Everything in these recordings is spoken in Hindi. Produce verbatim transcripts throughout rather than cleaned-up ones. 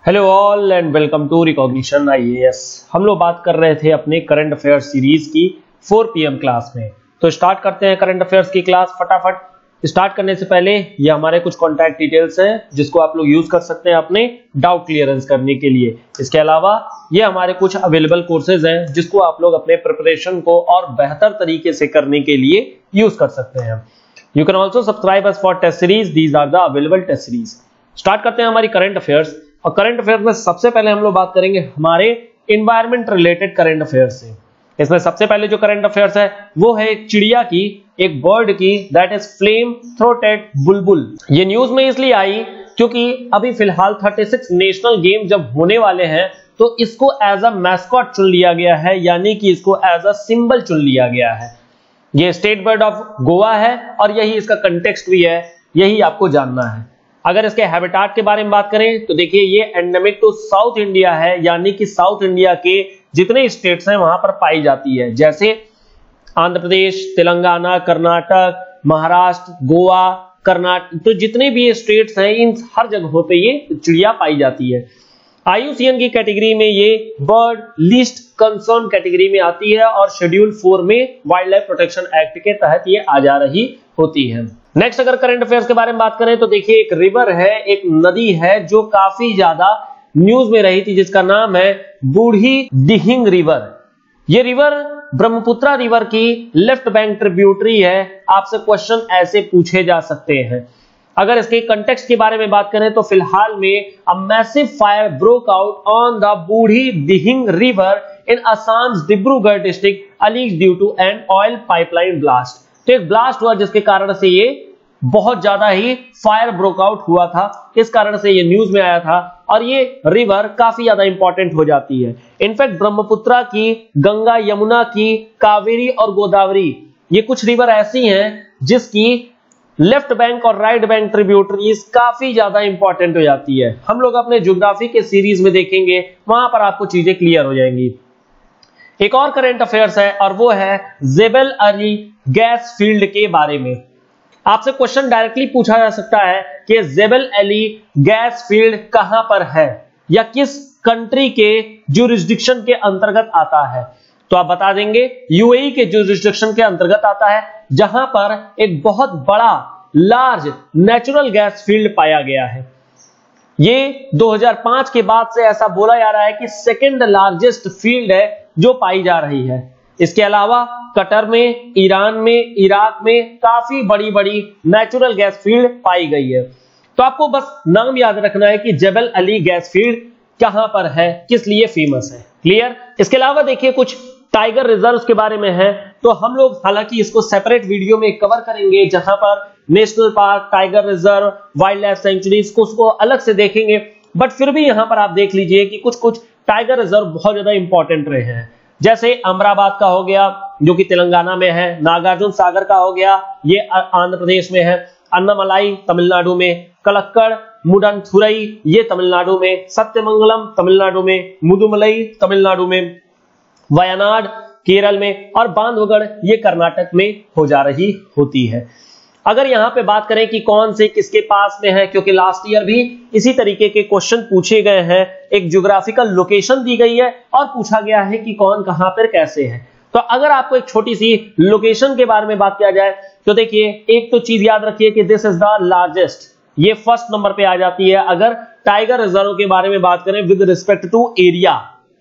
Hello all and welcome to recognition IAS. हम लोग बात कर रहे थे अपने करंट अफेयर्स सीरीज की फोर पी एम क्लास में। तो स्टार्ट करते हैं करंट अफेयर्स की क्लास फटाफट। स्टार्ट करने से पहले ये हमारे कुछ कॉन्टैक्ट डिटेल्स हैं जिसको आप लोग यूज कर सकते हैं अपने डाउट क्लियरेंस करने के लिए। इसके अलावा ये हमारे कुछ अवेलेबल कोर्सेज हैं जिसको आप लोग अपने प्रिपरेशन को और बेहतर तरीके से करने के लिए यूज कर सकते हैं। You can also subscribe us for test series, these are the available test series. Start करते हैं हमारी करंट अफेयर्स। और करंट अफेयर्स में सबसे पहले हम लोग बात करेंगे हमारे एनवायरमेंट रिलेटेड करंट अफेयर्स से। इसमें सबसे पहले जो करंट अफेयर्स है वो है एक चिड़िया की, एक बर्ड की, दैट इज फ्लेम थ्रोटेड बुलबुल। ये न्यूज में इसलिए आई क्योंकि अभी फिलहाल छत्तीस नेशनल गेम जब होने वाले हैं तो इसको एज अ मैस्कॉट चुन लिया गया है, यानी कि इसको एज अ सिंबल चुन लिया गया है। ये स्टेट बर्ड ऑफ गोवा है और यही इसका कंटेक्स्ट भी है, यही आपको जानना है। अगर इसके हैबिटाट के बारे में बात करें तो देखिए ये एंडेमिक टू साउथ इंडिया है, यानी कि साउथ इंडिया के जितने स्टेट्स हैं वहां पर पाई जाती है, जैसे आंध्र प्रदेश, तेलंगाना, कर्नाटक, महाराष्ट्र, गोवा, कर्नाटक, तो जितने भी स्टेट्स हैं इन हर जगहों पे ये चिड़िया पाई जाती है। आई यू सी एन की कैटेगरी में ये बर्ड लीस्ट कंसर्न कैटेगरी में आती है और शेड्यूल फोर में वाइल्ड लाइफ प्रोटेक्शन एक्ट के तहत ये आ जा रही होती है। नेक्स्ट अगर करंट अफेयर्स के बारे में बात करें तो देखिए एक रिवर है, एक नदी है जो काफी ज्यादा न्यूज में रही थी, जिसका नाम है बूढ़ी दिहिंग रिवर। ये रिवर ब्रह्मपुत्रा रिवर की लेफ्ट बैंक ट्रिब्यूटरी है। आपसे क्वेश्चन ऐसे पूछे जा सकते हैं। अगर इसके कंटेक्स्ट के बारे में बात करें तो फिलहाल में a massive fire broke out on the Burhi Dihing river in Assam Dibrugarh district allegedly due to an oil pipeline blast. तो एक ब्लास्ट हुआ जिसके कारण से ये बहुत ज्यादा ही फायर ब्रोक आउट हुआ था, इस कारण से ये न्यूज में आया था और ये रिवर काफी ज्यादा इंपॉर्टेंट हो जाती है। इनफैक्ट ब्रह्मपुत्रा की, गंगा यमुना की, कावेरी और गोदावरी, ये कुछ रिवर ऐसी हैं जिसकी लेफ्ट बैंक और राइट बैंक ट्रिब्यूटरीज काफी ज्यादा इंपॉर्टेंट हो जाती है। हम लोग अपने ज्योग्राफी के सीरीज में देखेंगे, वहां पर आपको चीजें क्लियर हो जाएंगी। एक और करंट अफेयर्स है और वो है जेबल अली गैस फील्ड के बारे में। आपसे क्वेश्चन डायरेक्टली पूछा जा सकता है कि जेबल अली गैस फील्ड कहां पर है या किस कंट्री के ज्यूरिसडिक्शन के अंतर्गत आता है। तो आप बता देंगे यूएई के ज्यूरिसडिक्शन के अंतर्गत आता है, जहां पर एक बहुत बड़ा लार्ज नेचुरल गैस फील्ड पाया गया है। ये दो हज़ार पाँच के बाद से ऐसा बोला जा रहा है कि सेकंड लार्जेस्ट फील्ड है जो पाई जा रही है। इसके अलावा कतर में, ईरान में, इराक में काफी बड़ी बड़ी नेचुरल गैस फील्ड पाई गई है। तो आपको बस नाम याद रखना है कि जेबल अली गैस फील्ड कहां पर है, किस लिए फेमस है। क्लियर। इसके अलावा देखिए कुछ टाइगर रिजर्व्स के बारे में है, तो हम लोग हालांकि इसको सेपरेट वीडियो में कवर करेंगे, जहां पर national park, tiger reserve, wildlife sanctuaries को उसको अलग से देखेंगे। बट फिर भी यहां पर आप देख लीजिए कि कुछ कुछ टाइगर रिजर्व बहुत ज्यादा इंपॉर्टेंट रहे हैं, जैसे अमराबाद का हो गया जो कि तेलंगाना में है, नागार्जुन सागर का हो गया ये आंध्र प्रदेश में है, अन्नामलाई तमिलनाडु में, कलक्कड़ मुडनथुरई ये तमिलनाडु में, सत्यमंगलम तमिलनाडु में, मुदुमलई तमिलनाडु में, वायनाड केरल में और बांधवगढ़ ये कर्नाटक में हो जा रही होती है। अगर यहां पे बात करें कि कौन से किसके पास में है, क्योंकि लास्ट ईयर भी इसी तरीके के क्वेश्चन पूछे गए हैं, एक ज्योग्राफिकल लोकेशन दी गई है और पूछा गया है कि कौन कहां पर कैसे है। तो अगर आपको एक छोटी सी लोकेशन के बारे में बात किया जाए तो देखिए एक तो चीज याद रखिए कि दिस इज द लार्जेस्ट, ये फर्स्ट नंबर पे आ जाती है। अगर टाइगर रिजर्व के बारे में बात करें विद रिस्पेक्ट टू एरिया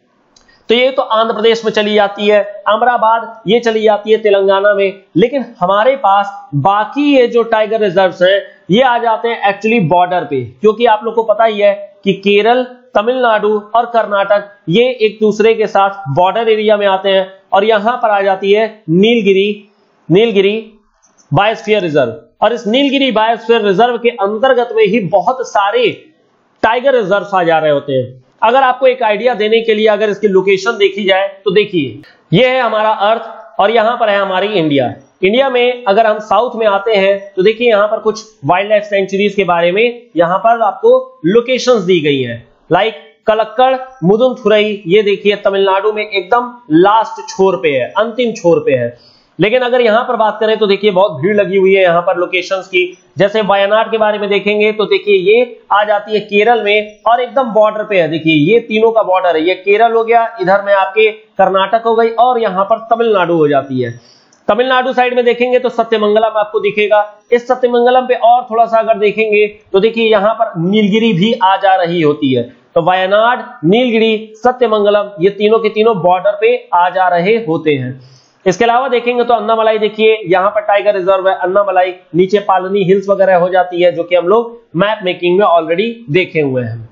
तो ये तो आंध्र प्रदेश में चली जाती है, अमराबाद ये चली जाती है तेलंगाना में, लेकिन हमारे पास बाकी ये जो टाइगर रिजर्व्स हैं ये आ जाते हैं एक्चुअली बॉर्डर पे, क्योंकि आप लोग को पता ही है कि केरल, तमिलनाडु और कर्नाटक ये एक दूसरे के साथ बॉर्डर एरिया में आते हैं और यहां पर आ जाती है नीलगिरी नीलगिरी बायोस्फीयर रिजर्व। और इस नीलगिरी बायोस्फीयर रिजर्व के अंतर्गत में ही बहुत सारे टाइगर रिजर्व आ जा रहे होते हैं। अगर आपको एक आइडिया देने के लिए अगर इसकी लोकेशन देखी जाए तो देखिए ये है हमारा अर्थ और यहां पर है हमारी इंडिया। इंडिया में अगर हम साउथ में आते हैं तो देखिए यहां पर कुछ वाइल्ड लाइफ सेंचुरीज के बारे में यहां पर आपको लोकेशंस दी गई हैं, लाइक कलक्कड़ मुदुमथुरई ये देखिए तमिलनाडु में एकदम लास्ट छोर पे है, अंतिम छोर पे है। लेकिन अगर यहां पर बात करें तो देखिए बहुत भीड़ लगी हुई है यहां पर लोकेशंस की। जैसे वायनाड के बारे में देखेंगे तो देखिए ये आ जाती है केरल में और एकदम बॉर्डर पे है। देखिए ये तीनों का बॉर्डर है, ये केरल हो गया, इधर में आपके कर्नाटक हो गई और यहां पर तमिलनाडु हो जाती है। तमिलनाडु साइड में देखेंगे तो सत्यमंगलम आपको दिखेगा। इस सत्यमंगलम पे और थोड़ा सा अगर देखेंगे तो देखिए यहां पर नीलगिरी भी आ जा रही होती है। तो वायनाड, नीलगिरी, सत्यमंगलम ये तीनों के तीनों बॉर्डर पे आ जा रहे होते हैं। इसके अलावा देखेंगे तो अन्नामलाई, देखिए यहां पर टाइगर रिजर्व है अन्नामलाई, नीचे पालनी हिल्स वगैरह हो जाती है जो कि हम लोग मैप मेकिंग में ऑलरेडी देखे हुए हैं।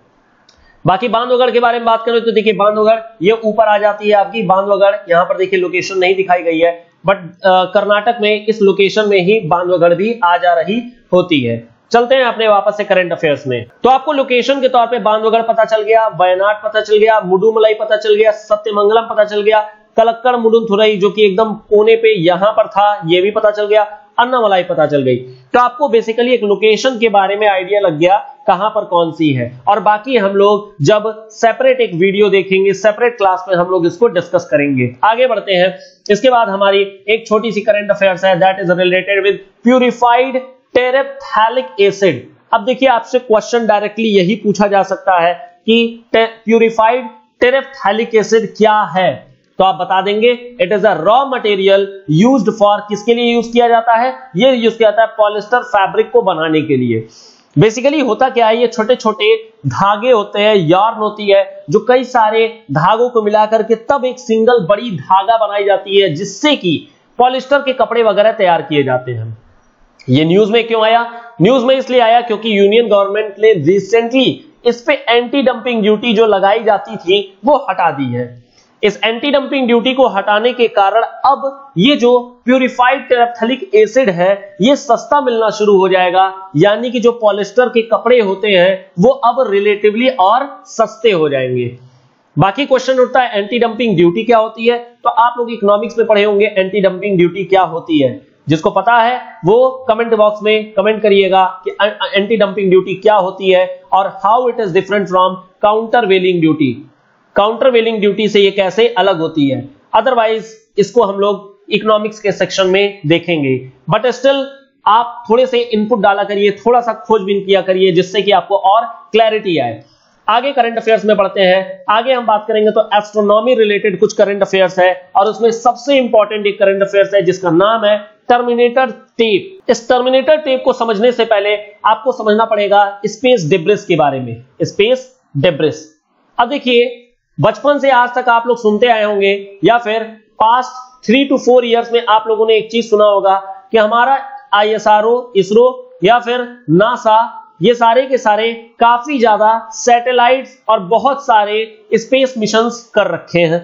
बाकी बांधवगढ़ के बारे में बात करें तो देखिए बांधवगढ़ ये ऊपर आ जाती है आपकी बांधवगढ़। यहां पर देखिए लोकेशन नहीं दिखाई गई है, बट कर्नाटक में इस लोकेशन में ही बांधवगढ़ भी आ जा रही होती है। चलते हैं अपने वापस से करंट अफेयर्स में। तो आपको लोकेशन के तौर पे बांधवगढ़ पता चल गया, वायनाड पता चल गया, मुडुमलाई पता चल गया, सत्यमंगलम पता चल गया, कलक्कड़ मुडुंथुरई जो कि एकदम कोने पे यहां पर था ये भी पता चल गया, अन्नामलाई पता चल गई। तो आपको बेसिकली एक लोकेशन के बारे में आइडिया लग गया कहां पर कौन सी है। और बाकी हम लोग जब सेपरेट एक वीडियो देखेंगे, सेपरेट क्लास में हम लोग इसको डिस्कस करेंगे। आगे बढ़ते हैं। इसके बाद हमारी एक छोटी सी करंट अफेयर्स है that is related with purified terephthalic acid. अब देखिए आपसे क्वेश्चन डायरेक्टली यही पूछा जा सकता है कि प्यूरिफाइड टेरेप्थैलिक एसिड क्या है, तो आप बता देंगे it is a raw material used for, किसके लिए यूज किया जाता है, ये यूज किया जाता है पॉलिस्टर फैब्रिक को बनाने के लिए। बेसिकली होता क्या है, ये छोटे छोटे धागे होते हैं, यार्न होती है जो कई सारे धागों को मिलाकर के तब एक सिंगल बड़ी धागा बनाई जाती है जिससे कि पॉलिस्टर के कपड़े वगैरह तैयार किए जाते हैं। ये न्यूज में क्यों आया? न्यूज में इसलिए आया क्योंकि यूनियन गवर्नमेंट ने रिसेंटली इस पे एंटी डंपिंग ड्यूटी जो लगाई जाती थी वो हटा दी है। इस एंटी डंपिंग ड्यूटी को हटाने के कारण अब ये जो प्यूरिफाइड टेरेप्थैलिक एसिड है ये सस्ता मिलना शुरू हो जाएगा, यानी कि जो पॉलिस्टर के कपड़े होते हैं वो अब रिलेटिवली और सस्ते हो जाएंगे। बाकी क्वेश्चन उठता है एंटी डंपिंग ड्यूटी क्या होती है, तो आप लोग इकोनॉमिक्स में पढ़े होंगे एंटी डंपिंग ड्यूटी क्या होती है। जिसको पता है वो कमेंट बॉक्स में कमेंट करिएगा कि एंटी डंपिंग ड्यूटी क्या होती है और how it is different from countervailing duty. Countervailing duty से ये कैसे अलग होती है, अदरवाइज इसको हम लोग इकोनॉमिक्स के सेक्शन में देखेंगे। बट स्टिल आप थोड़े से इनपुट डाला करिए, थोड़ा सा खोजबीन किया करिए जिससे कि आपको और क्लैरिटी आए। आगे करंट अफेयर्स में पढ़ते हैं। आगे हम बात करेंगे तो एस्ट्रोनॉमी रिलेटेड कुछ करंट अफेयर्स है और उसमें सबसे इंपॉर्टेंट एक करंट अफेयर्स है जिसका नाम है टर्मिनेटर टेप। इस टर्मिनेटर टेप को समझने से पहले आपको समझना पड़ेगा स्पेस डिब्रिस के बारे में। स्पेस डिब्रिस, अब देखिए बचपन से आज तक आप लोग सुनते आए होंगे या फिर past three two four years में आप लोगों ने एक चीज सुना होगा कि हमारा I S R O, ISRO या फिर नासा, ये सारे के सारे काफी ज्यादा सैटेलाइट्स और बहुत सारे स्पेस मिशंस कर रखे हैं।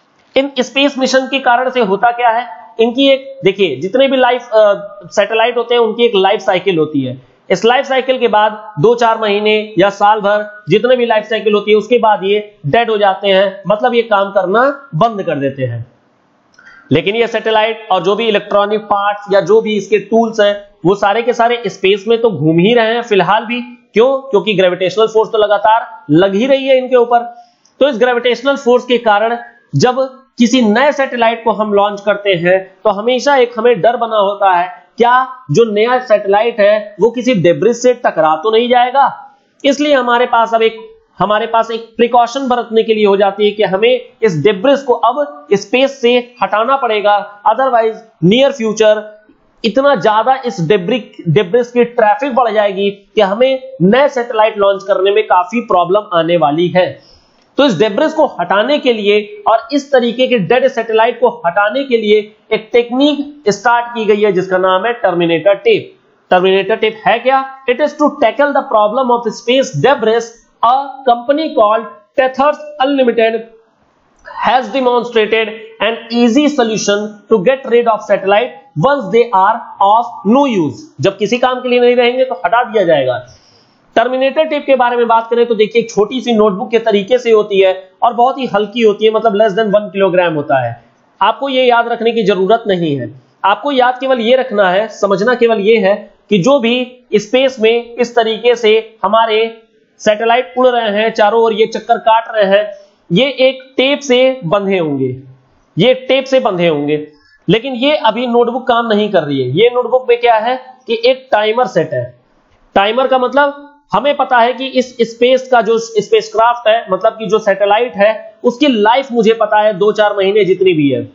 इन स्पेस मिशन के कारण से होता क्या है, इनकी एक देखिए जितने भी लाइफ सैटेलाइट होते हैं उनकी एक लाइफ साइकिल होती है। इस लाइफ साइकिल के बाद दो चार महीने या साल भर जितने भी लाइफ साइकिल होती है उसके बाद ये डेड हो जाते हैं, मतलब ये काम करना बंद कर देते हैं। लेकिन ये सैटेलाइट और जो भी इलेक्ट्रॉनिक पार्ट्स या जो भी इसके टूल्स हैं वो सारे के सारे स्पेस में तो घूम ही रहे हैं फिलहाल भी। क्यों? क्योंकि ग्रेविटेशनल फोर्स तो लगातार लग ही रही है इनके ऊपर। तो इस ग्रेविटेशनल फोर्स के कारण जब किसी नए सैटेलाइट को हम लॉन्च करते हैं तो हमेशा एक हमें डर बना होता है, क्या जो नया सैटेलाइट है वो किसी डेब्रिस से टकरा तो नहीं जाएगा। इसलिए हमारे पास अब एक हमारे पास एक प्रिकॉशन बरतने के लिए हो जाती है कि हमें इस डेब्रिस को अब स्पेस से हटाना पड़ेगा, अदरवाइज नियर फ्यूचर इतना ज्यादा इस डेब्रिक डेब्रिस की ट्रैफिक बढ़ जाएगी कि हमें नए सैटेलाइट लॉन्च करने में काफी प्रॉब्लम आने वाली है। तो इस डेब्रिस को हटाने के लिए और इस तरीके के डेड सैटेलाइट को हटाने के लिए एक टेक्निक स्टार्ट की गई है जिसका नाम है टर्मिनेटर टेप। टर्मिनेटर टेप है क्या? It is to tackle the problem of space debris. A company called tethers unlimited has demonstrated an easy solution to get rid of satellite once they are of no use। जब किसी काम के लिए नहीं रहेंगे तो हटा दिया जाएगा। टर्मिनेटर टेप के बारे में बात करें तो देखिए एक छोटी सी नोटबुक के तरीके से होती है और बहुत ही हल्की होती है, मतलब लेस देन वन किलोग्राम होता है। आपको ये याद रखने की जरूरत नहीं है, आपको याद केवल ये रखना है, समझना केवल ये है कि जो भी स्पेस में इस तरीके से हमारे सैटेलाइट उड़ रहे हैं, चारों ओर ये चक्कर काट रहे हैं, ये एक टेप से बंधे होंगे, ये टेप से बंधे होंगे। लेकिन ये अभी नोटबुक काम नहीं कर रही है। ये नोटबुक में क्या है कि एक टाइमर सेट है। टाइमर का मतलब हमें पता है कि इस स्पेस का जो स्पेसक्राफ्ट है, मतलब कि जो सैटेलाइट है, उसकी लाइफ मुझे पता है दो चार महीने जितनी भी है।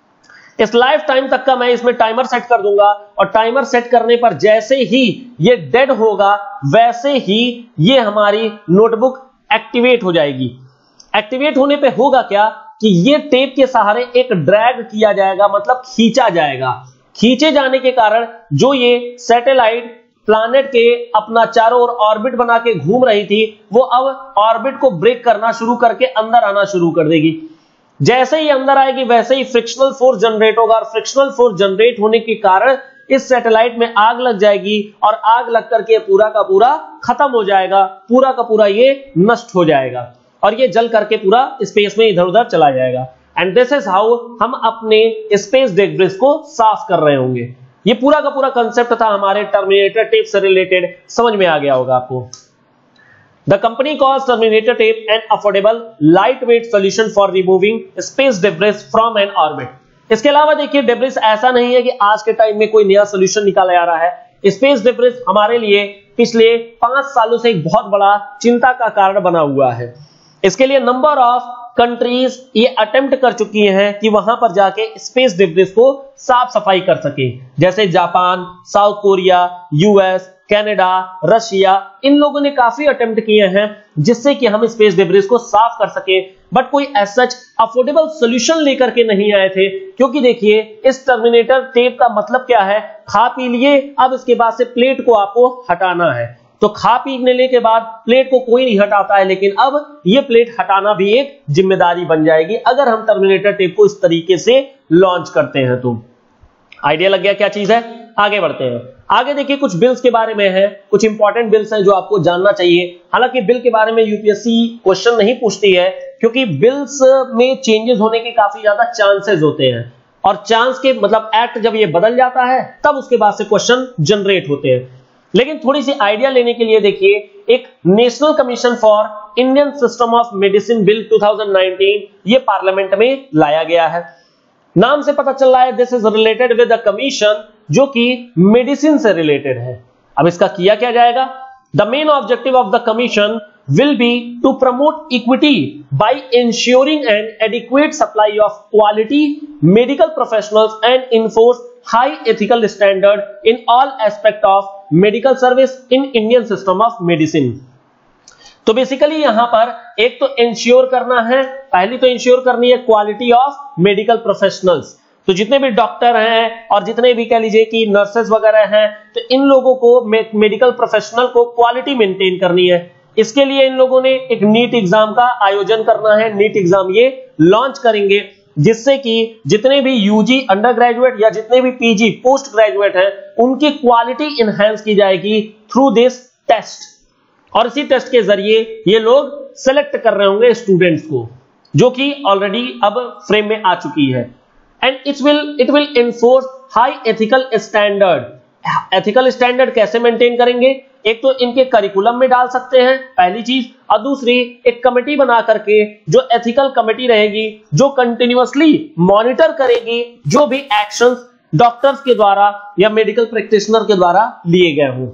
इस लाइफ टाइम तक का मैं इसमें टाइमर सेट कर दूंगा और टाइमर सेट करने पर जैसे ही ये डेड होगा वैसे ही ये हमारी नोटबुक एक्टिवेट हो जाएगी। एक्टिवेट होने पे होगा क्या कि ये टेप के सहारे एक ड्रैग किया जाएगा, मतलब खींचा जाएगा। खींचे जाने के कारण जो ये सैटेलाइट प्लैनेट के अपना चारों ओर ऑर्बिट बना के घूम रही थी, वो अब ऑर्बिट को ब्रेक करना शुरू करके अंदर आना शुरू कर देगी। जैसे ही अंदर आएगी वैसे ही फ्रिक्शनल फोर्स जनरेट होगा और फ्रिक्शनल फोर्स जनरेट होने के कारण इस सैटेलाइट में आग लग जाएगी और आग लग करके पूरा का पूरा खत्म हो जाएगा, पूरा का पूरा ये नष्ट हो जाएगा और ये जल करके पूरा स्पेस में इधर उधर चला जाएगा। एंड दिस इज हाउ हम अपने स्पेस डेब्रिस को साफ कर रहे होंगे। ये पूरा का पूरा कंसेप्ट था हमारे टर्मिनेटर टेप से रिलेटेड, समझ में आ गया होगा आपको। The company calls Terminator tape an affordable, lightweight solution for removing space debris from an orbit. इसके अलावा देखिए डेब्रिस ऐसा नहीं है कि आज के टाइम में कोई नया सोल्यूशन निकाला जा रहा है। स्पेस डेब्रिस हमारे लिए पिछले पांच सालों से एक बहुत बड़ा चिंता का कारण बना हुआ है। इसके लिए नंबर ऑफ कंट्रीज ये अटेम्प्ट कर चुकी हैं कि वहां पर जाके स्पेस डेब्रिस को साफ सफाई कर सके, जैसे Japan, South Korea, US, Canada, Russia, इन लोगों ने काफी अटेम्प्ट किए हैं जिससे कि हम स्पेस डेब्रिस को साफ कर सके। बट कोई एज सच अफोर्डेबल सॉल्यूशन लेकर के नहीं आए थे, क्योंकि देखिए इस टर्मिनेटर टेप का मतलब क्या है, खा पी लिए, अब इसके बाद से प्लेट को आपको हटाना है। तो खा पीने के बाद प्लेट को कोई नहीं हटाता है, लेकिन अब ये प्लेट हटाना भी एक जिम्मेदारी बन जाएगी अगर हम टर्मिनेटर टेप को इस तरीके से लॉन्च करते हैं। तो आइडिया लग गया क्या चीज है। आगे बढ़ते हैं। आगे देखिए कुछ बिल्स के बारे में है, कुछ इंपॉर्टेंट बिल्स हैं जो आपको जानना चाहिए। हालांकि बिल के बारे में यूपीएससी क्वेश्चन नहीं पूछती है, क्योंकि बिल्स में चेंजेस होने के काफी ज्यादा चांसेस होते हैं और चांस के मतलब एक्ट जब ये बदल जाता है तब उसके बाद से क्वेश्चन जनरेट होते हैं। लेकिन थोड़ी सी आइडिया लेने के लिए देखिए, एक national commission for Indian system of medicine bill two thousand nineteen ये पार्लियामेंट में लाया गया है। नाम से पता चल रहा है this is related with the commission, जो कि मेडिसिन से रिलेटेड है। अब इसका किया क्या जाएगा। The main objective of the commission will be to promote equity by ensuring an adequate supply of quality medical professionals and enforce high ethical standard in all aspect of medical service in Indian system of medicine। तो बेसिकली यहां पर एक तो इंश्योर करना है, पहली तो इंश्योर करनी है क्वालिटी ऑफ मेडिकल प्रोफेशनल्स। तो जितने भी डॉक्टर हैं और जितने भी कह लीजिए कि नर्सेस वगैरह हैं, तो इन लोगों को मेडिकल प्रोफेशनल को क्वालिटी मेंटेन करनी है। इसके लिए इन लोगों ने एक नीट एग्जाम का आयोजन करना है। नीट एग्जाम ये लॉन्च करेंगे जिससे कि जितने भी यूजी अंडर ग्रेजुएट या जितने भी पीजी पोस्ट ग्रेजुएट हैं उनकी क्वालिटी इनहेंस की जाएगी थ्रू दिस टेस्ट। और इसी टेस्ट के जरिए ये लोग सेलेक्ट कर रहे होंगे स्टूडेंट्स को, जो कि ऑलरेडी अब फ्रेम में आ चुकी है। And it will it will enforce high ethical standard. Ethical standard कैसे मेंटेन करेंगे, एक तो इनके करिकुलम में डाल सकते हैं पहली चीज, और दूसरी एक कमेटी बना करके जो एथिकल कमेटी रहेगी जो कंटिन्यूअसली मॉनिटर करेगी जो भी एक्शंस डॉक्टर्स के द्वारा या मेडिकल प्रैक्टिशनर के द्वारा लिए गए हों।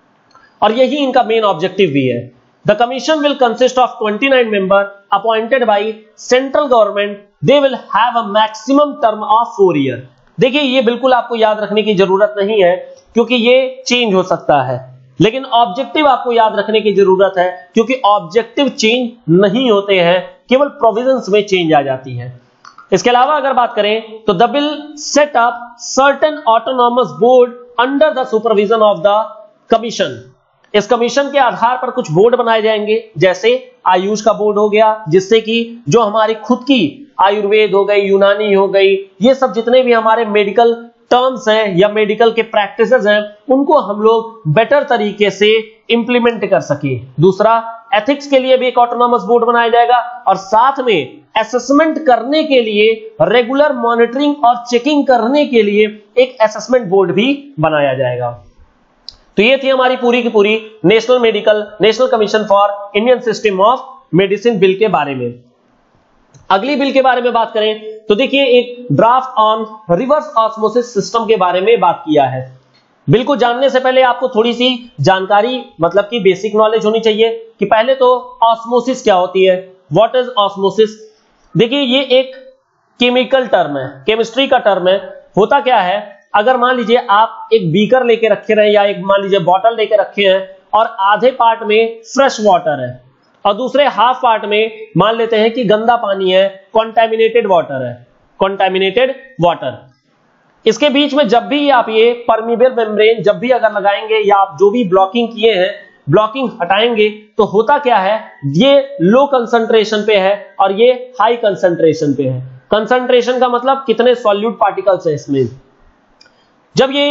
और यही इनका मेन ऑब्जेक्टिव भी है। The commission will consist of twenty nine member appointed by central government. They will have a maximum term of four year. देखिए ये बिल्कुल आपको याद रखने की जरूरत नहीं है क्योंकि ये चेंज हो सकता है, लेकिन ऑब्जेक्टिव आपको याद रखने की जरूरत है क्योंकि ऑब्जेक्टिव चेंज नहीं होते हैं, केवल प्रोविजंस में चेंज आ जाती है। इसके अलावा अगर बात करें तो the bill set up certain autonomous board under the supervision of the commission. इस कमीशन के आधार पर कुछ बोर्ड बनाए जाएंगे, जैसे आयुष का बोर्ड हो गया, जिससे कि जो हमारी खुद की आयुर्वेद हो गई, यूनानी हो गई, ये सब जितने भी हमारे मेडिकल टर्म्स हैं या मेडिकल के प्रैक्टिसेस हैं उनको हम लोग बेटर तरीके से इंप्लीमेंट कर सके। दूसरा, एथिक्स के लिए भी एक ऑटोनॉमस बोर्ड बनाया जाएगा और साथ में असेसमेंट करने के लिए, रेगुलर मॉनिटरिंग और चेकिंग करने के लिए एक असेसमेंट बोर्ड भी बनाया जाएगा। तो ये थी हमारी पूरी की पूरी national medical national commission for Indian system of medicine bill के बारे में। अगली बिल के बारे में बात करें तो देखिए एक draft on reverse osmosis system के बारे में बात किया है। बिल्कुल जानने से पहले आपको थोड़ी सी जानकारी मतलब कि बेसिक नॉलेज होनी चाहिए कि पहले तो ऑस्मोसिस क्या होती है, व्हाट इज ऑस्मोसिस। देखिए ये एक केमिकल टर्म है, केमिस्ट्री का टर्म है। होता क्या है, अगर मान लीजिए आप एक बीकर लेके रखे रहे या एक मान लीजिए बॉटल लेके रखे हैं और आधे पार्ट में फ्रेश वाटर है और दूसरे हाफ पार्ट में मान लेते हैं कि गंदा पानी है, कॉन्टैमिनेटेड वाटर है, कॉन्टैमिनेटेड वाटर। इसके बीच में जब भी आप ये परमीबल मेम्ब्रेन जब भी अगर लगाएंगे या आप जो भी ब्लॉकिंग किए हैं ब्लॉकिंग हटाएंगे तो होता क्या है, ये लो कंसंट्रेशन पे है और ये हाई कंसंट्रेशन पे है। कंसंट्रेशन का मतलब कितने सॉल्यूट पार्टिकल्स है इसमें। जब ये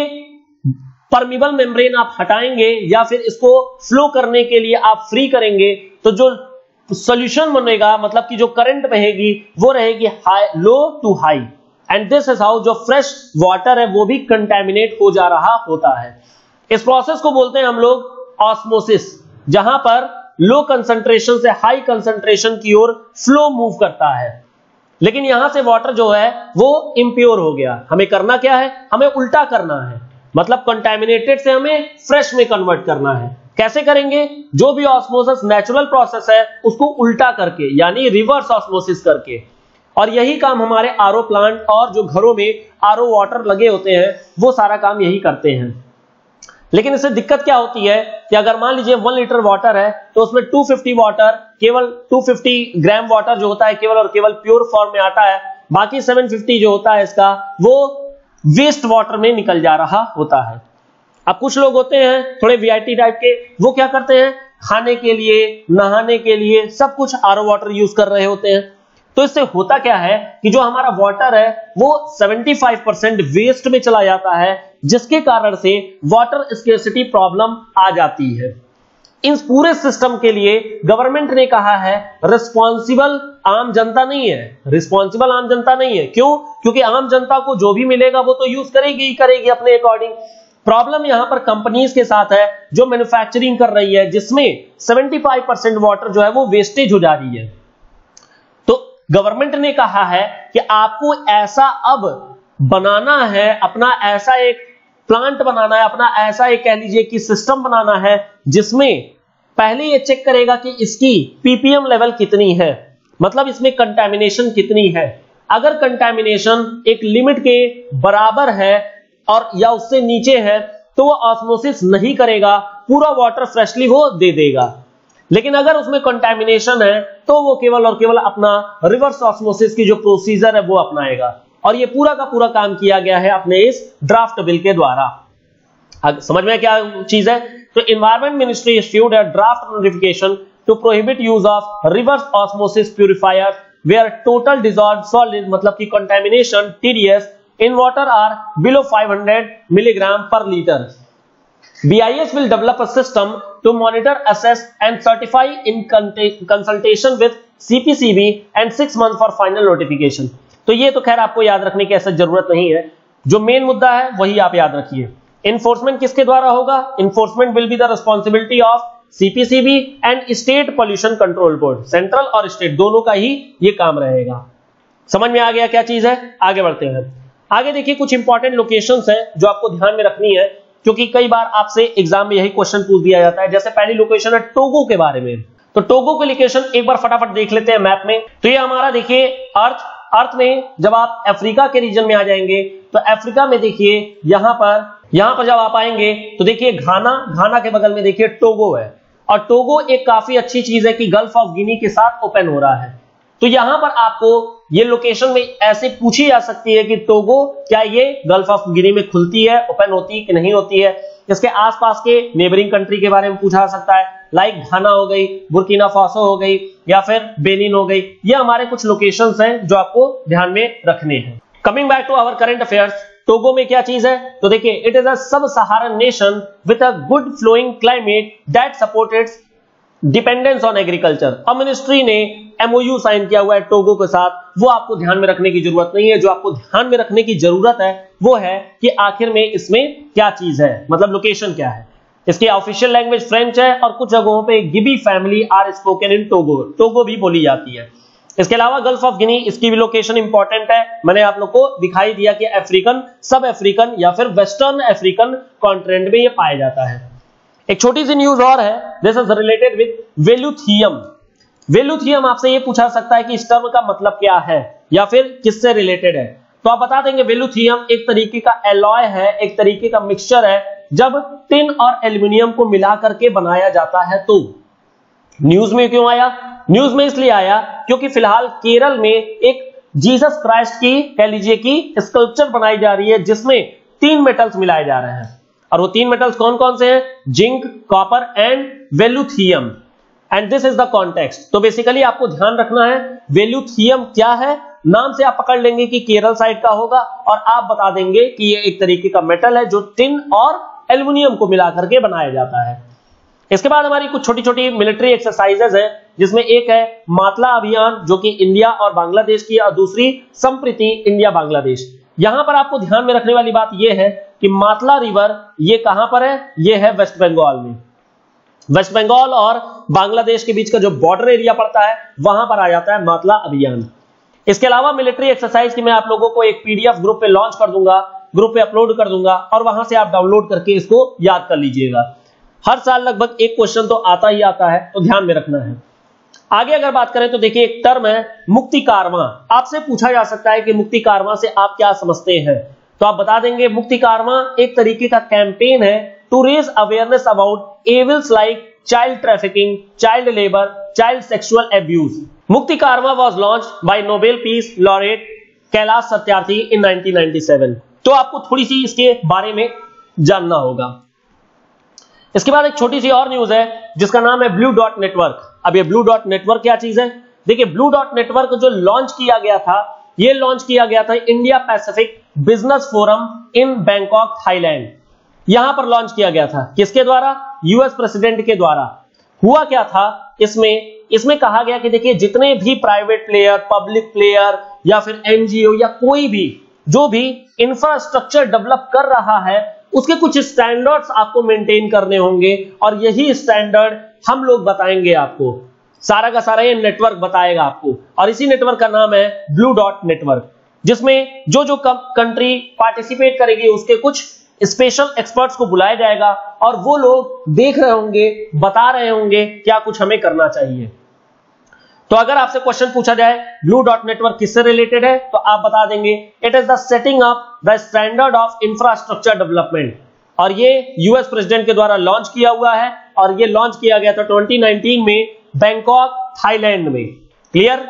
परमीबल मेम्ब्रेन आप हटाएंगे या फिर इसको फ्लो करने के लिए आप फ्री करेंगे तो जो सॉल्यूशन बनेगा मतलब कि जो करंट बहेगी वो रहेगी high, low to high, and this is how जो फ्रेश वाटर है वो भी कंटैमिनेट हो जा रहा होता है। इस प्रोसेस को बोलते हैं हम लोग ऑस्मोसिस, जहां पर लो कंसंट्रेशन से हाई कंसंट्रेशन की ओर फ्लो मूव करता है। लेकिन यहां से वाटर जो है वो इंप्योर हो गया, हमें करना क्या है, हमें उल्टा करना है, मतलब कंटैमिनेटेड से हमें फ्रेश में कन्वर्ट करना है। कैसे करेंगे, जो भी ऑस्मोसिस नेचुरल प्रोसेस है उसको उल्टा करके यानी रिवर्स ऑस्मोसिस करके। और यही काम हमारे आरओ प्लांट और जो घरों में आरओ वाटर लगे होते हैं वो सारा काम यही करते हैं। लेकिन इससे दिक्कत क्या होती है कि अगर मान लीजिए वन लीटर वाटर है तो उसमें टू फिफ्टी वाटर केवल टू फिफ्टी ग्राम वाटर जो होता है केवल और केवल प्योर फॉर्म में आता है, बाकी सेवन फिफ्टी जो होता है इसका वो वेस्ट वाटर में निकल जा रहा होता है। अब कुछ लोग होते हैं थोड़े वीआईपी टाइप के, वो क्या करते हैं खाने के लिए नहाने के लिए सब कुछ आरओ वाटर यूज कर रहे होते हैं। तो इससे होता क्या है कि जो हमारा वाटर है वो पचहत्तर परसेंट वेस्ट में चला जाता है, जिसके कारण से वाटर स्केर्सिटी प्रॉब्लम आ जाती है। इन पूरे सिस्टम के लिए गवर्नमेंट ने कहा है रिस्पॉन्सिबल आम जनता नहीं है, रिस्पॉन्सिबल आम जनता नहीं है। क्यों? क्योंकि आम जनता को जो भी मिलेगा वो तो यूज करेगी ही करेगी अपने अकॉर्डिंग। प्रॉब्लम यहां पर कंपनीज के साथ है जो मैन्युफैक्चरिंग कर रही है, जिसमें पचहत्तर परसेंट वाटर जो है वो वेस्टेज हो जा रही है। तो गवर्नमेंट ने कहा है कि आपको ऐसा अब बनाना है, अपना ऐसा एक प्लांट बनाना है, अपना ऐसा एक कह लीजिए कि सिस्टम बनाना है जिसमें पहले ये चेक करेगा कि इसकी पीपीएम लेवल कितनी है, मतलब इसमें कंटैमिनेशन कितनी है। अगर कंटैमिनेशन एक लिमिट के बराबर है और या उससे नीचे है तो वो ऑस्मोसिस नहीं करेगा, पूरा वाटर फ्रेशली वो दे देगा। लेकिन अगर उसमें कंटैमिनेशन है तो वो केवल और केवल अपना रिवर्स ऑस्मोसिस की जो प्रोसीजर है वो अपनाएगा। और ये पूरा का पूरा काम किया गया है अपने इस ड्राफ्ट बिल के द्वारा। समझ में क्या चीज है? तो environment ministry issued a draft notification to prohibit use of reverse osmosis purifier where total dissolved solid मतलब की contamination TDS in water are below five hundred milligram per liter. B I S will develop a system to monitor, assess and certify in consultation with C P C B and six months for final notification. तो ये तो खैर आपको याद रखने की ऐसा जरूरत नहीं है, जो मेन मुद्दा है वही आप याद रखिए। इन्फोर्समेंट किसके द्वारा होगा? Enforcement will be the responsibility of C P C B and state pollution control board, central और स्टेट दोनों का ही ये काम रहेगा। समझ में आ गया क्या चीज है? आगे बढ़ते हैं। आगे देखिए कुछ इंपॉर्टेंट लोकेशंस हैं जो आपको ध्यान में रखनी है, क्योंकि कई बार आपसे एग्जाम में यही क्वेश्चन पूछ दिया जाता है। जैसे पहली लोकेशन है टोगो के बारे में, तो टोगो की लोकेशन एक बार फटाफट देख लेते हैं मैप में। तो ये हमारा देखिए अर्थ अर्थ में जब आप अफ्रीका के रीजन में आ जाएंगे तो अफ्रीका में देखिए यहां पर यहां पर जब आप आएंगे तो देखिए घाना घाना के बगल में देखिए टोगो है, और टोगो एक काफी अच्छी चीज है कि गल्फ ऑफ गिनी के साथ ओपन हो रहा है। तो यहां पर आपको ये लोकेशन में ऐसे पूछी जा सकती है कि टोगो क्या ये गल्फ ऑफ गिनी में खुलती है, ओपन होती है कि नहीं होती है। इसके आसपास के नेबरिंग कंट्री के बारे में पूछा जा सकता है, लाइक घाना हो गई, बुर्किना फासो हो गई या फिर बेनिन हो गई। ये हमारे कुछ लोकेशंस हैं जो आपको ध्यान में रखने हैं। Coming back to our current affairs, Togo में क्या चीज है? तो देखिए it is a sub Saharan nation with a good flowing climate that supports dependence on agriculture. और मिनिस्ट्री ने एमओयू साइन किया हुआ है टोगो के साथ, वो आपको ध्यान में रखने की जरूरत नहीं है। जो आपको ध्यान में रखने की जरूरत है वो है कि आखिर में इसमें क्या चीज है, मतलब लोकेशन क्या है। इसकी ऑफिशियल लैंग्वेज फ्रेंच है और कुछ जगहों पे Gbe family are spoken in Togo, Togo भी बोली जाती है। इसके अलावा गल्फ ऑफ गिनी, इसकी भी लोकेशन इंपॉर्टेंट है, मैंने आप लोग को दिखाई दिया कि अफ्रीकन, सब अफ्रीकन या फिर वेस्टर्न अफ्रीकन कॉन्टिनेंट में ये पाया जाता है। एक छोटी सी न्यूज और है, this is related with veluthium. Veluthium आपसे ये पूछा सकता है कि इस टर्म का मतलब क्या है या फिर किससे रिलेटेड है, तो आप बता देंगे वेलुथियम एक तरीके का एलॉय है, एक तरीके का मिक्सचर है, जब टिन और एल्यूमिनियम को मिला करके बनाया जाता है। तो न्यूज में क्यों आया? न्यूज में इसलिए आया क्योंकि फिलहाल केरल में एक जीसस क्राइस्ट की, कह लीजिए कि स्कल्पचर बनाई जा रही है जिसमें तीन मेटल्स मिलाए जा रहे हैं, और वो तीन मेटल्स कौन कौन से हैं? Zinc, copper and veluthium, and this is the context. तो बेसिकली आपको ध्यान रखना है वेलुथियम क्या है, नाम से आप पकड़ लेंगे कि केरल साइड का होगा, और आप बता देंगे कि ये एक तरीके का मेटल है जो टिन और एल्यूमिनियम को मिलाकर के बनाया जाता है। इसके बाद हमारी कुछ छोटी छोटी मिलिट्री एक्सरसाइजेज हैं, जिसमें एक है मातला अभियान जो कि इंडिया और बांग्लादेश की, और दूसरी संप्रीति इंडिया बांग्लादेश। यहां पर आपको ध्यान में रखने वाली बात यह है कि मातला रिवर ये कहां पर है? ये है वेस्ट बंगाल में। वेस्ट बंगाल और बांग्लादेश के बीच का जो बॉर्डर एरिया पड़ता है वहां पर आ जाता है मातला अभियान। इसके अलावा मिलिट्री एक्सरसाइज की मैं आप लोगों को एक पीडीएफ ग्रुप पे लॉन्च कर दूंगा, ग्रुप पे अपलोड कर दूंगा, और वहां से आप डाउनलोड करके इसको याद कर लीजिएगा। हर साल लगभग एक क्वेश्चन तो आता ही आता है, तो ध्यान में रखना है। आगे अगर बात करें तो देखिए एक टर्म है मुक्ति कारवां। आपसे पूछा जा सकता है कि मुक्ति कारवां से आप क्या समझते हैं, तो आप बता देंगे मुक्ति कारवां एक तरीके का कैंपेन है to raise awareness about evils like child trafficking, child labour, child sexual abuse. Mukti Caravan was launched by Nobel peace laureate Kailash Satyarthi in nineteen ninety seven. तो आपको थोड़ी सी इसके बारे में जानना होगा। इसके बाद एक छोटी सी और न्यूज है जिसका नाम है ब्लू डॉट नेटवर्क। अब ये ब्लू डॉट नेटवर्क क्या चीज है? देखिए ब्लू डॉट नेटवर्क जो लॉन्च किया गया था, ये लॉन्च किया गया था India Pacific business forum in Bangkok, Thailand. यहां पर लॉन्च किया गया था, किसके द्वारा? यूएस प्रेसिडेंट के द्वारा। हुआ क्या था इसमें? इसमें कहा गया कि देखिए जितने भी प्राइवेट प्लेयर, पब्लिक प्लेयर या फिर एनजीओ या कोई भी जो भी इंफ्रास्ट्रक्चर डेवलप कर रहा है, उसके कुछ स्टैंडर्ड्स आपको मेंटेन करने होंगे, और यही स्टैंडर्ड हम लोग बताएंगे आपको। सारा का सारा ये नेटवर्क बताएगा आपको, और इसी नेटवर्क का नाम है ब्लू डॉट नेटवर्क, जिसमें जो जो कंट्री पार्टिसिपेट करेगी उसके कुछ स्पेशल एक्सपर्ट्स को बुलाया जाएगा, और वो लोग देख रहे होंगे, बता रहे होंगे क्या कुछ हमें करना चाहिए। तो अगर आपसे क्वेश्चन पूछा जाए ब्लू डॉट नेटवर्क किससे रिलेटेड है, तो आप बता देंगे it is the setting up the standard of infrastructure development, और ये यूएस प्रेसिडेंट के द्वारा लॉन्च किया हुआ है, और ये लॉन्च किया गया था ट्वेंटी नाइनटीन में बैंकॉक, थाईलैंड में। क्लियर?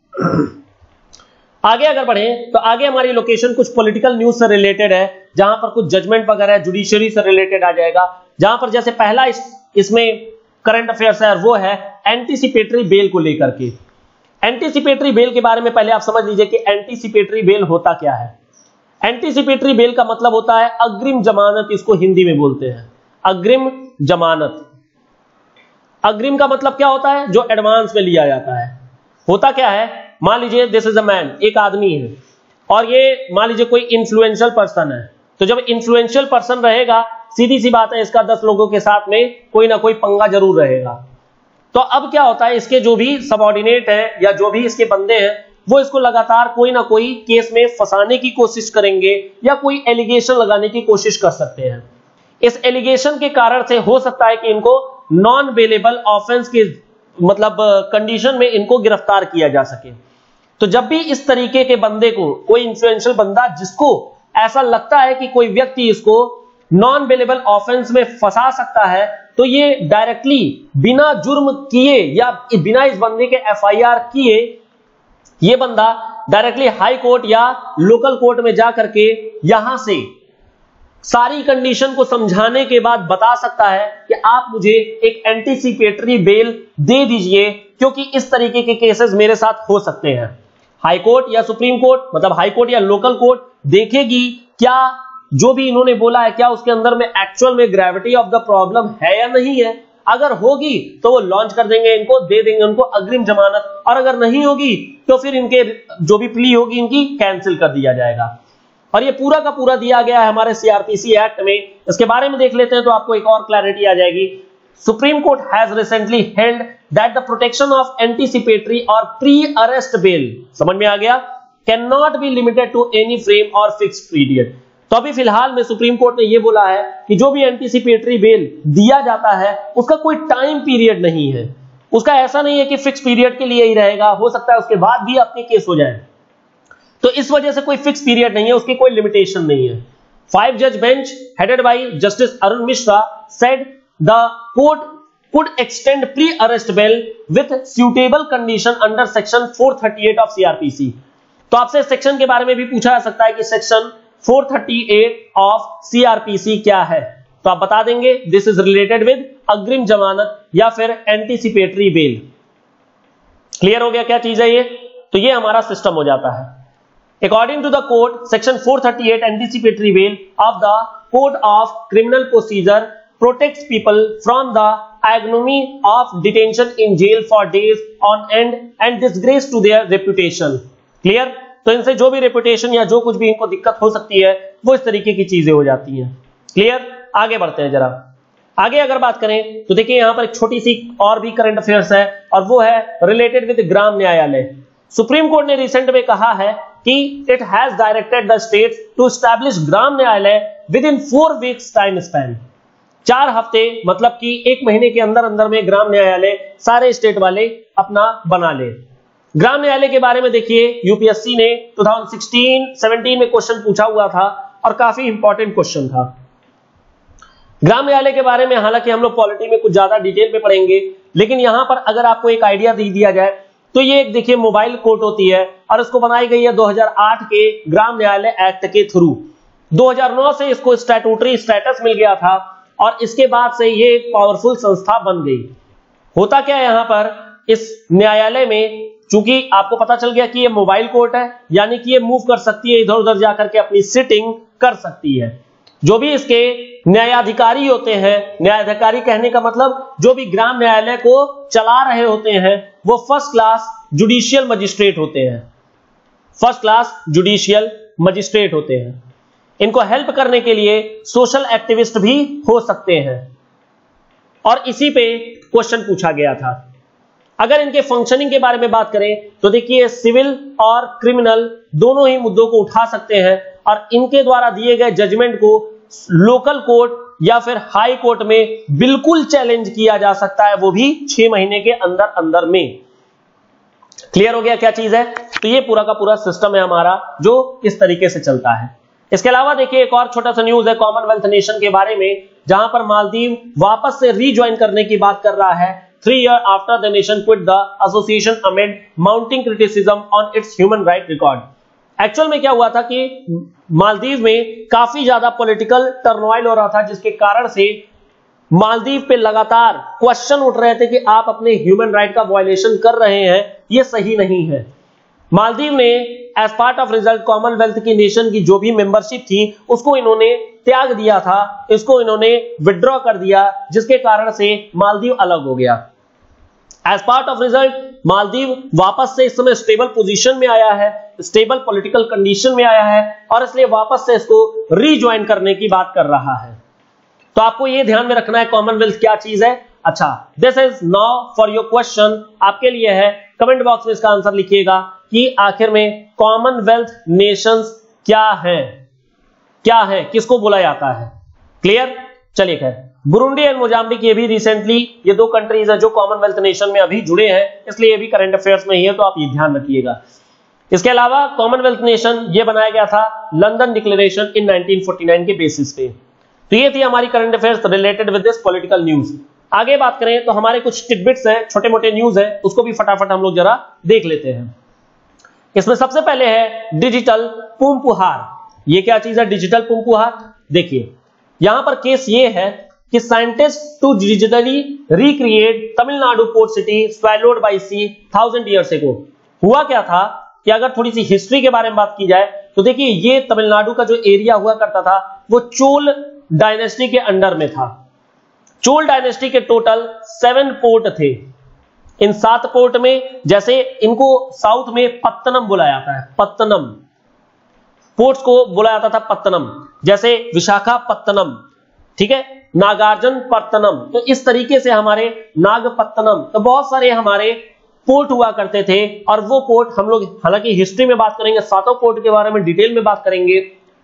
आगे अगर बढ़े तो आगे हमारी लोकेशन कुछ पॉलिटिकल न्यूज से रिलेटेड है, जहां पर कुछ जजमेंट वगैरह जुडिशरी से रिलेटेड आ जाएगा। जहां पर जैसे पहला इस, इसमें करंट अफेयर्स है, वो है एंटीसिपेटरी बेल को लेकर के। एंटीसिपेटरी बेल के बारे में पहले आप समझ लीजिए कि एंटीसिपेटरी बेल होता क्या है। एंटीसिपेटरी बेल का मतलब होता है अग्रिम जमानत, इसको हिंदी में बोलते हैं अग्रिम जमानत। अग्रिम का मतलब क्या होता है? जो एडवांस में लिया जाता है। होता क्या है? मान लीजिए दिस इज अ मैन, एक आदमी है, और ये मान लीजिए कोई इन्फ्लुएंशियल पर्सन है। तो जब इन्फ्लुएंशियल पर्सन रहेगा, सीधी सी बात है इसका दस लोगों के साथ में कोई ना कोई पंगा जरूर रहेगा। तो अब क्या होता है, इसके जो भी सबऑर्डिनेट है या जो भी इसके बंदे हैं, वो इसको लगातार कोई ना कोई केस में फंसाने की कोशिश करेंगे, या कोई एलिगेशन लगाने की कोशिश कर सकते हैं। इस एलिगेशन के कारण से हो सकता है कि इनको नॉन बेलेबल ऑफेंस के मतलब कंडीशन में इनको गिरफ्तार किया जा सके। तो जब भी इस तरीके के बंदे को, कोई इन्फ्लुएंशियल बंदा जिसको ऐसा लगता है कि कोई व्यक्ति इसको नॉन बेलेबल ऑफेंस में फंसा सकता है, तो ये डायरेक्टली बिना जुर्म किए या बिना इस बंदे के एफआईआर किए, ये बंदा डायरेक्टली हाई कोर्ट या लोकल कोर्ट में जाकर के यहां से सारी कंडीशन को समझाने के बाद बता सकता है कि आप मुझे एक एंटीसिपेटरी बेल दे दीजिए, क्योंकि इस तरीके के केसेस मेरे साथ हो सकते हैं। हाई कोर्ट या सुप्रीम कोर्ट, मतलब हाई कोर्ट या लोकल कोर्ट देखेगी क्या जो भी इन्होंने बोला है, क्या उसके अंदर में एक्चुअल में ग्रेविटी ऑफ द प्रॉब्लम है या नहीं है। अगर होगी तो वो लॉन्च कर देंगे, इनको दे देंगे उनको अग्रिम जमानत, और अगर नहीं होगी तो फिर इनके जो भी प्ली होगी इनकी कैंसिल कर दिया जाएगा। और ये पूरा का पूरा दिया गया है हमारे सीआरपीसी एक्ट में। इसके बारे में देख लेते हैं तो आपको एक और क्लैरिटी आ जाएगी। Supreme Court has recently held that the protection of anticipatory or pre-arrest bail, समझ में आ गया, cannot be limited to any frame or fixed period। तो अभी फिलहाल में सुप्रीम कोर्ट ने यह बोला है कि जो भी एंटीसिपेटरी बेल दिया जाता है उसका कोई टाइम पीरियड नहीं है, उसका ऐसा नहीं है कि फिक्स पीरियड के लिए ही रहेगा, हो सकता है उसके बाद भी अपनी केस हो जाए। तो इस वजह से कोई फिक्स पीरियड नहीं है, उसकी कोई लिमिटेशन नहीं है। फाइव जज bench headed by justice Arun Mishra said the court could extend pre arrest bail with suitable condition under section four thirty eight of CRPC. तो आपसे सेक्शन के बारे में भी पूछा जा सकता है कि section four thirty eight of CRPC क्या है, तो आप बता देंगे दिस इज रिलेटेड विद अग्रिम जमानत या फिर एंटीसिपेटरी बेल। क्लियर हो गया क्या चीज है ये? तो ये हमारा सिस्टम हो जाता है। According to the court, section four thirty-eight anticipatory bail of the Code of Criminal Procedure protects people from the ignominy of detention in jail for days on end and disgrace to their reputation. Clear? तो इनसे जो भी रेपुटेशन या जो कुछ भी इनको दिक्कत हो सकती है वो इस तरीके की चीजें हो जाती हैं। क्लियर? आगे बढ़ते हैं जरा। आगे अगर बात करें तो देखिए यहां पर एक छोटी सी और भी करंट अफेयर्स है और वो है रिलेटेड विद ग्राम न्यायालय। सुप्रीम कोर्ट ने रिसेंट में कहा है कि it has directed the states to establish Gram Nyayalaya within four weeks time span. चार हफ्ते मतलब कि एक महीने के अंदर अंदर में ग्राम न्यायालय सारे स्टेट वाले अपना बना ले। ग्राम न्यायालय के बारे में देखिए यूपीएससी ने टू थाउजेंड सिक्सटीन सेवनटीन में क्वेश्चन पूछा हुआ था और काफी इंपॉर्टेंट क्वेश्चन था। ग्राम न्यायालय के बारे में हालांकि हम लोग पॉलिटी में कुछ ज्यादा डिटेल में पढ़ेंगे, लेकिन यहां पर अगर आपको एक आइडिया दे दिया जाए तो ये एक देखिए मोबाइल कोर्ट होती है और इसको बनाई गई है दो हज़ार आठ के ग्राम न्यायालय एक्ट के थ्रू। दो हज़ार नौ से इसको स्टैट्यूटरी स्टेटस मिल गया था और इसके बाद से ये एक पावरफुल संस्था बन गई। होता क्या है यहां पर इस न्यायालय में, चूंकि आपको पता चल गया कि ये मोबाइल कोर्ट है यानी कि ये मूव कर सकती है, इधर उधर जाकर के अपनी सिटिंग कर सकती है। जो भी इसके न्यायाधिकारी होते हैं, न्यायाधिकारी कहने का मतलब जो भी ग्राम न्यायालय को चला रहे होते हैं वो फर्स्ट क्लास जुडिशियल मजिस्ट्रेट होते हैं। फर्स्ट क्लास जुडिशियल मजिस्ट्रेट होते हैं। इनको हेल्प करने के लिए सोशल एक्टिविस्ट भी हो सकते हैं और इसी पे क्वेश्चन पूछा गया था। अगर इनके फंक्शनिंग के बारे में बात करें तो देखिए सिविल और क्रिमिनल दोनों ही मुद्दों को उठा सकते हैं और इनके द्वारा दिए गए जजमेंट को लोकल कोर्ट या फिर हाई कोर्ट में बिल्कुल चैलेंज किया जा सकता है, वो भी छह महीने के अंदर अंदर में। क्लियर हो गया क्या चीज है? तो ये पूरा का पूरा सिस्टम है हमारा जो इस तरीके से चलता है। इसके अलावा देखिए एक और छोटा सा न्यूज है कॉमनवेल्थ नेशन के बारे में, जहां पर मालदीव वापस से रीज्वाइन करने की बात कर रहा है three year after the nation quit the association amid mounting criticism on its human right record. Actual में क्या हुआ था कि मालदीव में काफी ज्यादा पॉलिटिकल टर्मोइल हो रहा था, जिसके कारण से मालदीव पे लगातार क्वेश्चन उठ रहे थे कि आप अपने ह्यूमन राइट का वायलेशन कर रहे हैं, ये सही नहीं है। मालदीव ने as part of result commonwealth की नेशन की जो भी मेंबरशिप थी उसको इन्होंने त्याग दिया था, इसको इन्होंने विड्रॉ कर दिया, जिसके कारण से मालदीव अलग हो गया। As part of result Maldives वापस से इस समय स्टेबल पोजीशन में आया है, स्टेबल पॉलिटिकल कंडीशन में आया है और इसलिए वापस से इसको रीज्वाइन करने की बात कर रहा है। तो आपको यह ध्यान में रखना है कॉमनवेल्थ क्या चीज है। अच्छा, this is now for your question, आपके लिए है। कमेंट बॉक्स में इसका आंसर लिखिएगा कि आखिर में कॉमनवेल्थ नेशंस क्या है, क्या है, किसको बोला जाता है। क्लियर? चलिए खैर, बुरुंडी एंड मोजाम्बिक ये भी रिसेंटली ये दो कंट्रीज है जो कॉमनवेल्थ नेशन में अभी जुड़े हैं, इसलिए ये भी करंट अफेयर्स में ही है, तो आप ये ध्यान रखिएगा। इसके अलावा कॉमनवेल्थ नेशन ये बनाया गया था London declaration in nineteen forty nine के बेसिस पे। तो ये थी हमारी current affairs related with this political news. आगे बात करें तो हमारे कुछ टिडबिट्स हैं, छोटे मोटे न्यूज है, उसको भी फटाफट हम लोग जरा देख लेते हैं। इसमें सबसे पहले है डिजिटल पुमपुहार। ये क्या चीज है डिजिटल पुमपुहार? देखिए यहां पर केस ये है कि scientist to digitally recreate Tamil Nadu port city swallowed by sea thousand years ago. हुआ क्या था कि अगर थोड़ी सी हिस्ट्री के बारे में बात की जाए तो देखिए ये तमिलनाडु का जो एरिया हुआ करता था वो चोल डायनेस्टी के अंडर में था। चोल डायनेस्टी के टोटल सेवन पोर्ट थे। इन सात पोर्ट में जैसे इनको साउथ में पत्तनम बोला जाता है, पत्तनम पोर्ट्स को बोला जाता था पत्तनम, जैसे विशाखापत्तनम, ठीक है, नागार्जुन पत्तनम, तो इस तरीके से हमारे नागपत्तनम, तो बहुत सारे हमारे पोर्ट हुआ करते थे। और वो पोर्ट हम लोग हालांकि हिस्ट्री में बात करेंगे, सातों पोर्ट के बारे में डिटेल में बात करेंगे,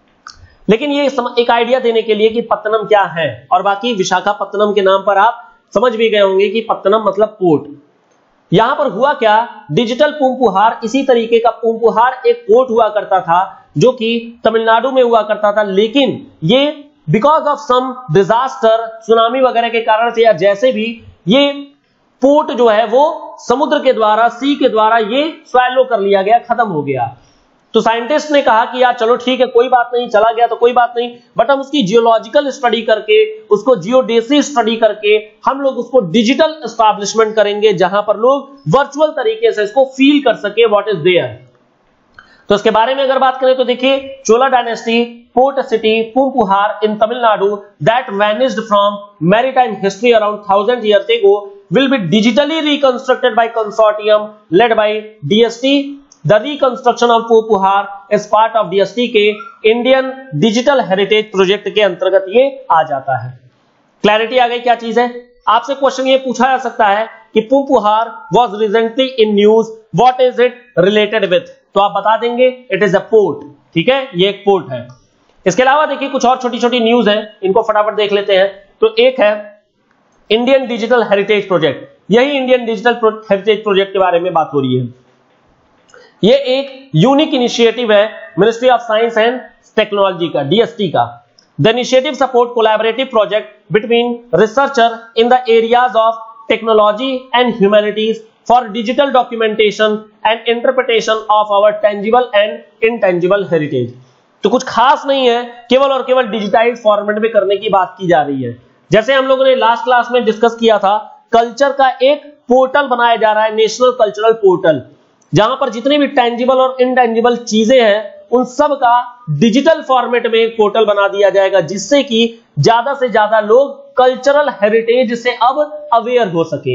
लेकिन ये एक आइडिया देने के लिए कि पत्तनम क्या है। और बाकी विशाखापत्तनम के नाम पर आप समझ भी गए होंगे कि पत्तनम मतलब पोर्ट। यहां पर हुआ क्या, डिजिटल पूंपुहार, इसी तरीके का पूंपुहार एक पोर्ट हुआ करता था जो कि तमिलनाडु में हुआ करता था, लेकिन ये because of some disaster, tsunami वगैरह के कारण से या जैसे भी, ये पोर्ट जो है वो समुद्र के द्वारा, सी के द्वारा ये स्वैलो कर लिया गया, खत्म हो गया। तो साइंटिस्ट ने कहा कि यार चलो ठीक है, कोई बात नहीं, चला गया तो कोई बात नहीं, बट हम उसकी जियोलॉजिकल स्टडी करके, उसको जियोडेसी स्टडी करके हम लोग उसको डिजिटल एस्टैब्लिशमेंट करेंगे, जहां पर लोग वर्चुअल तरीके से इसको फील कर सके व्हाट इज देयर। तो इसके बारे में अगर बात करें तो देखिए, Chola dynasty port city Poompuhar in Tamil Nadu that vanished from maritime history around thousand years ago will be digitally reconstructed by consortium led by D S T. The reconstruction of Poompuhar is part of D S T के Indian Digital Heritage Project के अंतर्गत ये आ जाता है। क्लैरिटी आ गई क्या चीज है? आपसे क्वेश्चन ये पूछा जा सकता है कि पूंपुहार was recently in news, what is it related with? तो आप बता देंगे it is a port, ठीक है, ये एक पोर्ट है। इसके अलावा देखिए कुछ और छोटी छोटी न्यूज है, इनको फटाफट देख लेते हैं। तो एक है इंडियन डिजिटल हेरिटेज प्रोजेक्ट, यही इंडियन डिजिटल हेरिटेज प्रोजेक्ट के बारे में बात हो रही है। ये एक यूनिक इनिशिएटिव है ministry of science and technology का, डी एस टी का। The initiative support collaborative project between researcher in the areas of technology and humanities for digital documentation and interpretation of our tangible and intangible heritage. तो कुछ खास नहीं है, केवल और केवल डिजिटाइज फॉर्मेट में करने की बात की जा रही है। जैसे हम लोगों ने लास्ट क्लास में डिस्कस किया था, कल्चर का एक पोर्टल बनाया जा रहा है, नेशनल कल्चरल पोर्टल, जहां पर जितनी भी टेंजिबल और इनटेंजिबल चीजें हैं उन सब का डिजिटल फॉर्मेट में एक पोर्टल बना दिया जाएगा, जिससे कि ज्यादा से ज्यादा लोग कल्चरल हेरिटेज से अब अवेयर हो सके।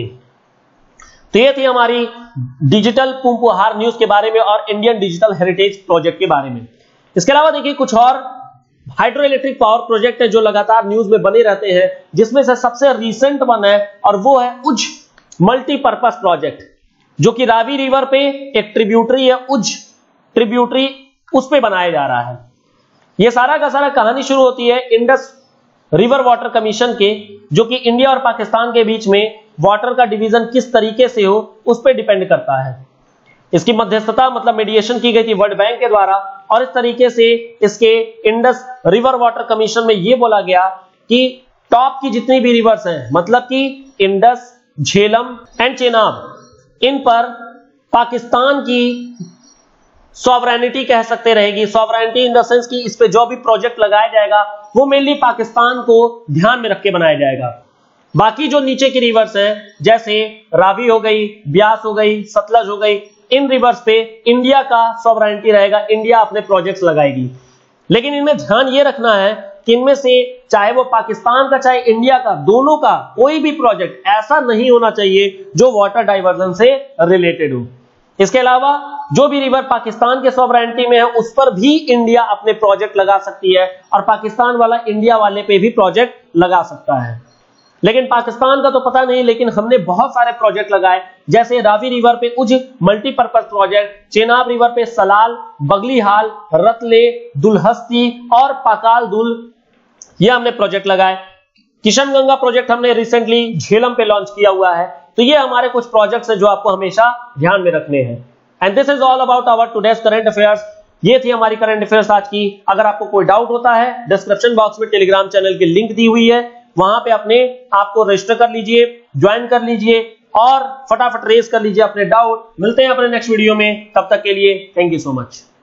तो ये थी हमारी डिजिटल पूंपुहार न्यूज के बारे में और इंडियन डिजिटल हेरिटेज प्रोजेक्ट के बारे में। इसके अलावा देखिए कुछ और हाइड्रो इलेक्ट्रिक पावर प्रोजेक्ट है जो लगातार न्यूज में बने रहते हैं, जिसमें से सबसे रीसेंट वन है और वो है उज मल्टीपर्पस प्रोजेक्ट, जो कि रावी रिवर पे एक ट्रिब्यूटरी है, उज ट्रिब्यूटरी, उस पे बनाया जा रहा है। ये सारा का सारा कहानी शुरू होती है इंडस रिवर वाटर कमीशन के, जो कि इंडिया और पाकिस्तान के बीच में वाटर का डिवीजन किस तरीके से हो उस पर डिपेंड करता है। इसकी मध्यस्थता मतलब मीडिएशन की गई थी वर्ल्ड बैंक के द्वारा, और इस तरीके से इसके इंडस रिवर वाटर कमीशन में यह बोला गया कि टॉप की जितनी भी रिवर्स हैं, मतलब कि इंडस, झेलम एंड चेनाब, इन पर पाकिस्तान की सॉवरेनिटी कह सकते रहेगी। सॉवरेनिटी इन द सेंस कि इस पे जो भी प्रोजेक्ट लगाया जाएगा वो मेनली पाकिस्तान को ध्यान में रख के बनाया जाएगा। बाकी जो नीचे की रिवर्स हैं, जैसे रावी हो गई, ब्यास हो गई, सतलज हो गई, इन रिवर्स पे इंडिया का सॉवरेनिटी रहेगा, इंडिया अपने प्रोजेक्ट्स लगाएगी। लेकिन इनमें ध्यान ये रखना है कि इनमें से चाहे वो पाकिस्तान का चाहे इंडिया का, दोनों का कोई भी प्रोजेक्ट ऐसा नहीं होना चाहिए जो वाटर डाइवर्जन से रिलेटेड हो। इसके अलावा जो भी रिवर पाकिस्तान के सॉवरेनिटी में है उस पर भी इंडिया अपने प्रोजेक्ट लगा सकती है, और पाकिस्तान वाला इंडिया वाले पे भी प्रोजेक्ट लगा सकता है। लेकिन पाकिस्तान का तो पता नहीं, लेकिन हमने बहुत सारे प्रोजेक्ट लगाए, जैसे रावी रिवर पे उज मल्टीपर्पज प्रोजेक्ट, चेनाब रिवर पे सलाल, बगलीहाल, रतले, दुलहस्ती और पाकाल दुल, ये हमने प्रोजेक्ट लगाए। किशनगंगा प्रोजेक्ट हमने रिसेंटली झेलम पे लॉन्च किया हुआ है। तो ये हमारे कुछ प्रोजेक्ट्स हैं जो आपको हमेशा ध्यान में रखने हैं। And this is all about our today's current affairs. ये थी हमारी करंट अफेयर्स आज की। अगर आपको कोई डाउट होता है, डिस्क्रिप्शन बॉक्स में टेलीग्राम चैनल की लिंक दी हुई है, वहां पे अपने आपको रजिस्टर कर लीजिए, ज्वाइन कर लीजिए और फटाफट रेज कर लीजिए अपने डाउट। मिलते हैं अपने नेक्स्ट वीडियो में, तब तक के लिए थैंक यू सो मच।